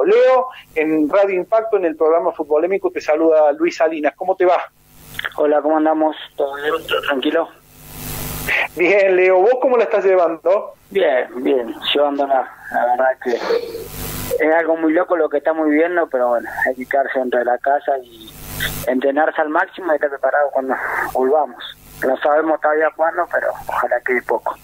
Impacto. Leo, en Radio Impacto, en el programa Futbolémico, te saluda Luis Salinas. ¿Cómo te va? Hola, ¿cómo andamos? ¿Todo bien? ¿Todo tranquilo? Bien, Leo, ¿vos cómo la estás llevando? Bien, llevándola. La verdad que es algo muy loco lo que estamos viviendo, pero bueno, hay que quedarse dentro de la casa y entrenarse al máximo y estar preparado cuando volvamos. No sabemos todavía cuándo, pero ojalá quede poco.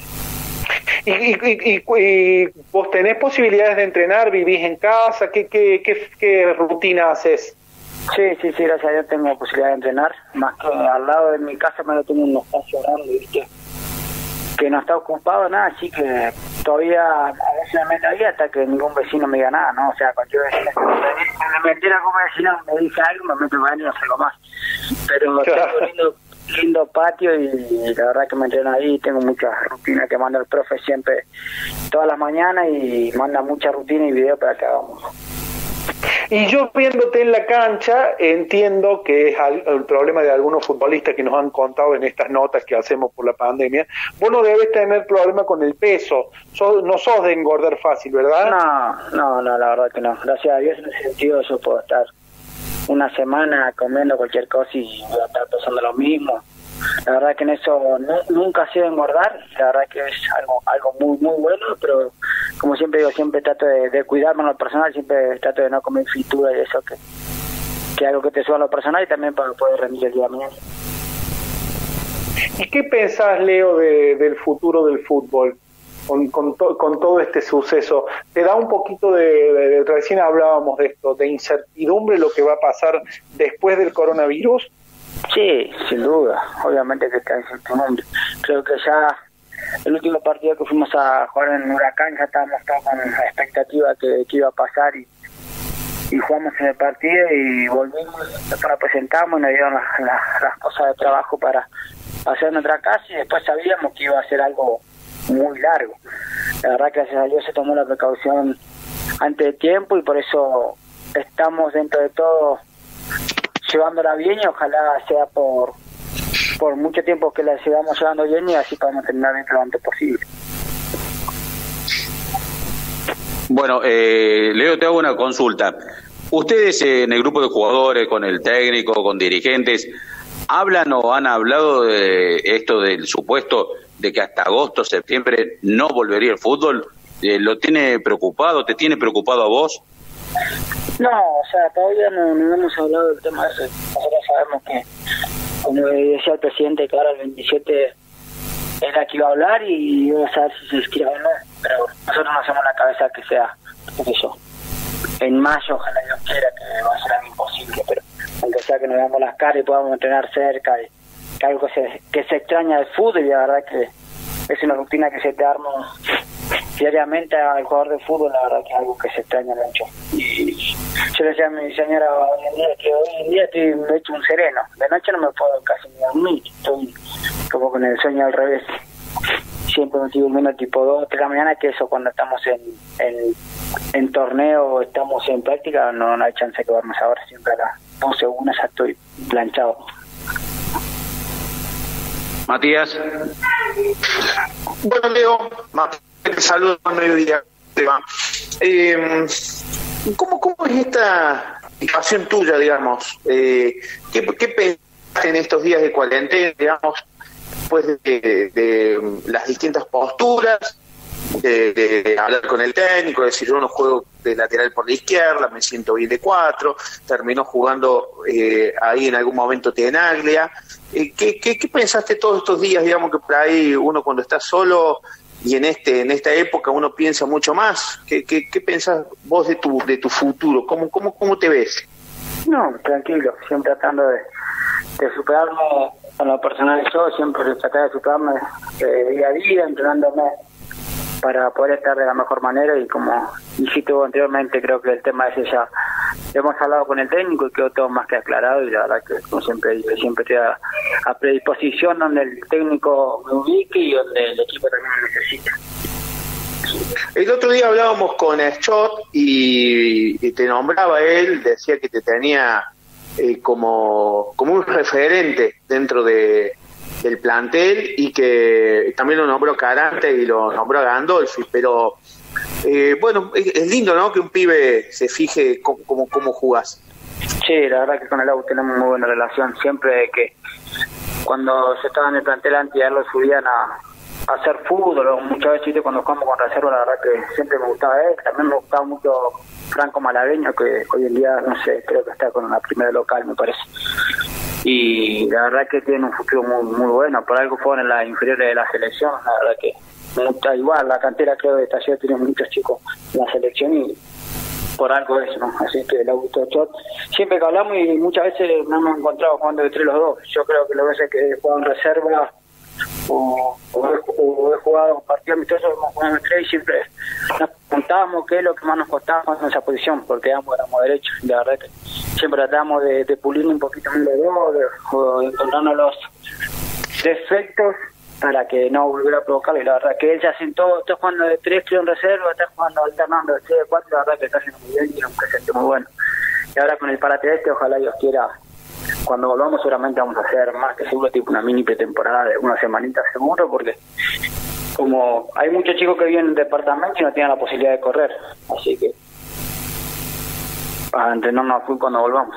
¿Y vos tenés posibilidades de entrenar? ¿Vivís en casa? ¿Qué rutina haces? Sí, gracias a Dios tengo posibilidad de entrenar, más que al lado de mi casa me lo tengo un espacio grande, ¿viste? Que no está ocupado nada, así que todavía a veces me meto ahí hasta que ningún vecino me diga nada, ¿no? O sea, cualquier vecino que me metiera como vecino me dice algo, me meto baño y no sé lo más. Pero tengo lindo patio y la verdad que me entreno ahí, tengo muchas rutinas que manda el profe siempre, todas las mañanas, y manda mucha rutina y video para que hagamos. Y yo viéndote en la cancha entiendo que es el problema de algunos futbolistas que nos han contado en estas notas que hacemos por la pandemia. Vos no debes tener problema con el peso, no sos de engordar fácil, ¿verdad? No, la verdad que no. Gracias a Dios en ese sentido yo puedo estar una semana comiendo cualquier cosa y voy a estar pesando lo mismo. La verdad que en eso nunca he sido engordar, la verdad que es algo muy muy bueno, pero como siempre digo, siempre trato de cuidarme en lo personal, siempre trato de no comer fritura y eso, que algo que te suba a lo personal y también para poder rendir el día de mañana. ¿Y qué pensás, Leo, del futuro del fútbol con todo este suceso? ¿Te da un poquito recién hablábamos de esto, de incertidumbre lo que va a pasar después del coronavirus? Sí, sin duda, obviamente que está incertidumbre. Creo que ya el último partido que fuimos a jugar en Huracán ya estábamos todos con la expectativa que iba a pasar y jugamos en el partido y volvimos, nos presentamos y nos dieron las cosas de trabajo para hacer nuestra casa y después sabíamos que iba a ser algo muy largo. La verdad que gracias a Dios se tomó la precaución antes de tiempo y por eso estamos dentro de todo llevándola bien y ojalá sea por mucho tiempo que la sigamos llevando bien y así podemos terminar dentro lo antes posible. Bueno, Leo, te hago una consulta. Ustedes en el grupo de jugadores, con el técnico, con dirigentes, ¿hablan o han hablado de esto del supuesto de que hasta agosto, septiembre no volvería el fútbol? ¿Lo tiene preocupado? ¿Te tiene preocupado a vos? No, o sea, todavía no hemos hablado del tema ese. Nosotros sabemos que, como decía el presidente, que ahora el 27 era que iba a hablar y iba a saber si se inscribe o no, pero nosotros no hacemos la cabeza que sea, qué sé yo, en mayo, ojalá Dios quiera, que va a ser algo imposible, pero aunque sea que nos veamos las caras y podamos entrenar cerca, y que algo que se extraña del fútbol, y la verdad que es una rutina que se te arma diariamente al jugador de fútbol, la verdad que es algo que se extraña mucho. Y yo le decía a mi señora hoy en día estoy hecho un sereno, de noche no me puedo casi ni dormir, estoy como con el sueño al revés, siempre me estoy durmiendo tipo 2 o 3 de la mañana, que eso cuando estamos en torneo, estamos en práctica, no hay chance de quedarnos ahora, siempre a las 12 o 1 ya estoy planchado. Matías. Bueno, Leo, te saludo al mediodía. ¿Cómo es esta situación tuya, digamos? ¿Qué pensaste en estos días de cuarentena, digamos, después de las distintas posturas, de hablar con el técnico, de decir yo no juego de lateral por la izquierda, me siento bien de 4, terminó jugando ahí en algún momento Tenaglia? ¿Qué pensaste todos estos días, digamos, que por ahí uno cuando está solo y en esta época uno piensa mucho más? ¿Qué pensás vos de tu futuro? ¿Cómo te ves? No, tranquilo, siempre tratando de superarme en lo personal. Yo siempre traté de superarme día a día, entrenándome para poder estar de la mejor manera, y como dijiste vos anteriormente, creo que el tema ese ya hemos hablado con el técnico y quedó todo más que aclarado, y la verdad que como siempre estoy a predisposición donde el técnico me ubique y donde el equipo también me necesita. El otro día hablábamos con Schott y te nombraba él, decía que te tenía como un referente dentro del plantel, y que también lo nombró Carante y lo nombró a Gandolfi, pero Bueno, es lindo, ¿no? Que un pibe se fije cómo jugás. Sí, la verdad que con el Lau tenemos muy buena relación. Siempre que cuando se estaba en el plantel antes ya lo subían a hacer fútbol, o muchas veces cuando jugamos con reserva, la verdad que siempre me gustaba él. También me gustaba mucho Franco Malagueño, que hoy en día, no sé, creo que está con la primera local, me parece. Y la verdad que tiene un futuro muy bueno. Por algo fueron en las inferiores de la selección. La verdad que me gusta igual. La cantera, creo, de Talleres tiene muchos chicos en la selección y por algo eso, ¿no? Así que le gustó Chot. Siempre que hablamos y muchas veces nos hemos encontrado jugando entre los dos. Yo creo que las veces que he jugado en reserva o he jugado partidos amistosos, hemos jugado en tres y siempre nos preguntábamos qué es lo que más nos costaba en esa posición, porque ambos éramos derechos. La verdad que siempre tratamos de pulir un poquito más los dos, de encontrarnos los defectos para que no volviera a provocarlo. Y la verdad que él se asentó, está jugando de 3, creo, en reserva, está jugando alternando de 3, de 4, la verdad que está haciendo muy bien y es un presente muy bueno. Y ahora con el parate ojalá Dios quiera, cuando volvamos seguramente vamos a hacer más que seguro tipo una mini pretemporada de una semanita seguro, porque como hay muchos chicos que viven en el departamento y no tienen la posibilidad de correr, así que para entrenarnos a full cuando volvamos.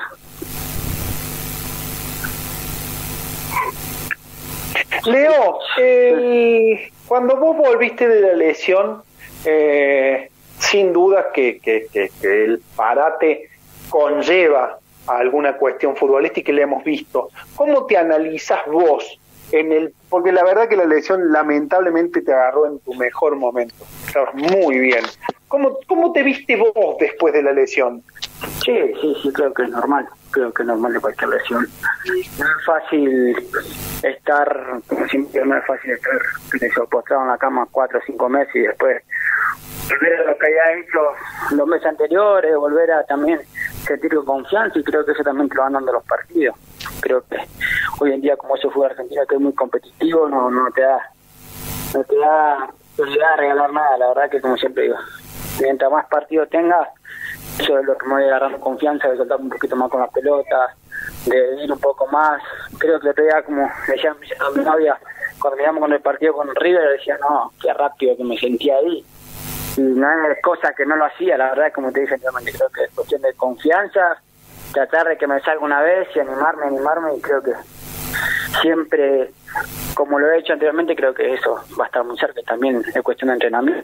Leo, cuando vos volviste de la lesión, sin duda que el parate conlleva a alguna cuestión futbolística que le hemos visto. ¿Cómo te analizas vos porque la verdad que la lesión lamentablemente te agarró en tu mejor momento? Estabas muy bien. ¿Cómo te viste vos después de la lesión? Sí, creo que es normal. Creo que es normal de cualquier lesión. No es fácil estar, como siempre, no es fácil estar postrado en la cama 4 o 5 meses y después volver a lo que había hecho los meses anteriores, volver a también sentir confianza, y creo que eso también te lo van dando los partidos. Creo que hoy en día, como ese fútbol argentino que es muy competitivo, no te da posibilidad de regalar nada. La verdad que, como siempre digo, mientras más partidos tengas, eso es lo que me voy agarrando confianza, de soltar un poquito más con la pelota, de ir un poco más. Creo que otro día, como decía a mi novia, cuando miramos con el partido con River, decía, no, qué rápido que me sentía ahí. Y no es cosa que no lo hacía, la verdad, como te dije anteriormente, creo que es cuestión de confianza, tratar de que me salga una vez y animarme, y creo que siempre, como lo he hecho anteriormente, creo que eso va a estar muy cerca. También es cuestión de entrenamiento.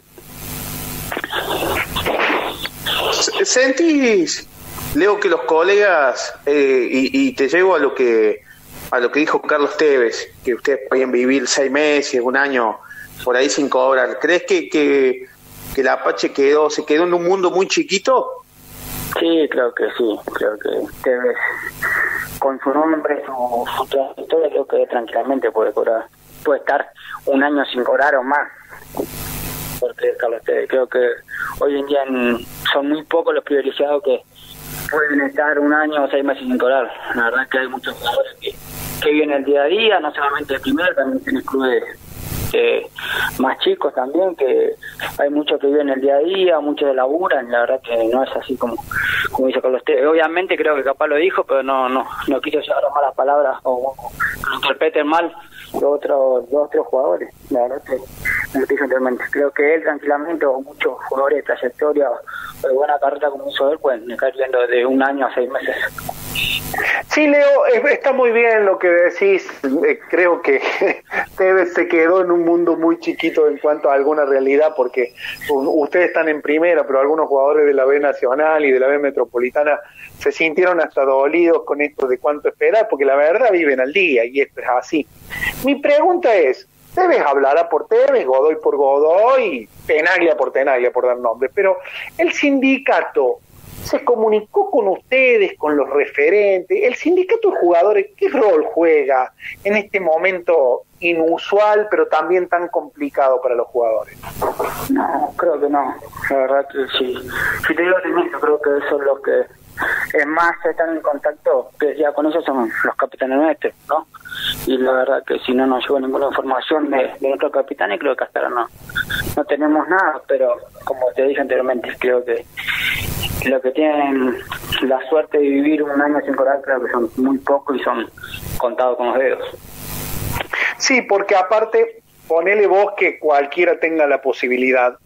¿Sentís, Leo, que los colegas, y te llevo a lo que dijo Carlos Tevez, que ustedes podían vivir 6 meses, 1 año por ahí sin cobrar? ¿Crees que el Apache se quedó en un mundo muy chiquito? Sí, creo que Tevez, con su nombre, su trayectoria, creo que tranquilamente puede cobrar, puede estar 1 año sin cobrar o más. Porque Carlos Tevez, creo que hoy en día son muy pocos los privilegiados que pueden estar 1 año o 6 meses sin cobrar. La verdad es que hay muchos jugadores que viven el día a día, no solamente el primer, también tienes clubes más chicos también, que hay muchos que viven el día a día, muchos de laburan. La verdad que no es así como dice Carlos Tevez. Obviamente creo que capaz lo dijo, pero no quiso llevar malas palabras o lo interpreten mal los otros jugadores. La verdad que, como te dije anteriormente, creo que él tranquilamente, o muchos jugadores de trayectoria o de buena carrera como hizo él, pueden estar viendo de 1 año a 6 meses. Sí, Leo, está muy bien lo que decís. Creo que Tevez se quedó en un mundo muy chiquito en cuanto a alguna realidad, porque ustedes están en primera, pero algunos jugadores de la B Nacional y de la B Metropolitana se sintieron hasta dolidos con esto de cuánto esperar, porque la verdad viven al día y esto es así. Mi pregunta es, Tevez hablará por Tevez, Godoy por Godoy, Tenaglia por Tenaglia, por dar nombres, pero el sindicato se comunicó con ustedes, con los referentes. El sindicato de jugadores, ¿qué rol juega en este momento inusual, pero también tan complicado para los jugadores? No, creo que no. La verdad que sí. Si te digo yo creo que eso es lo que es más, están en contacto, que ya con ellos son los capitanes nuestros, ¿no? Y la verdad que si no nos llegó ninguna información de nuestros capitanes, creo que hasta ahora no tenemos nada, pero como te dije anteriormente, creo que los que tienen la suerte de vivir 1 año sin cobrar, creo que son muy pocos y son contados con los dedos. Sí, porque aparte, ponele vos que cualquiera tenga la posibilidad,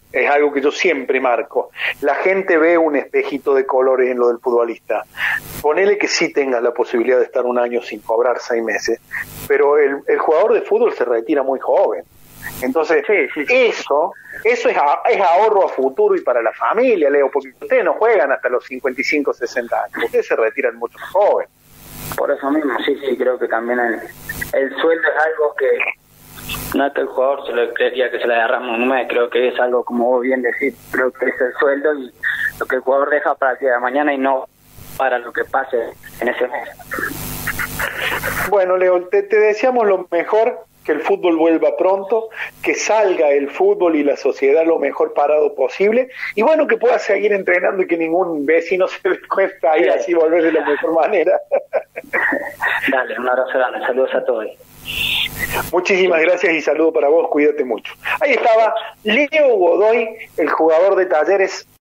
es algo que yo siempre marco. La gente ve un espejito de colores en lo del futbolista. Ponele que sí tengas la posibilidad de estar un año sin cobrar 6 meses, pero el jugador de fútbol se retira muy joven. Entonces, eso es ahorro a futuro y para la familia, Leo, porque ustedes no juegan hasta los 55, 60 años, ustedes se retiran mucho más jóvenes. Por eso mismo, sí, creo que también el sueldo es algo que no es que el jugador se le creería que se le derrama un mes, creo que es algo, como vos bien decís, creo que es el sueldo y lo que el jugador deja para el día de mañana y no para lo que pase en ese mes. Bueno, Leo, te deseamos lo mejor, que el fútbol vuelva pronto, que salga el fútbol y la sociedad lo mejor parado posible, y bueno, que puedas seguir entrenando y que ningún vecino se dé cuenta ahí, así volver de la mejor manera. Dale, un abrazo grande, saludos a todos. Muchísimas gracias y saludo para vos, cuídate mucho. Ahí estaba Leo Godoy, el jugador de Talleres,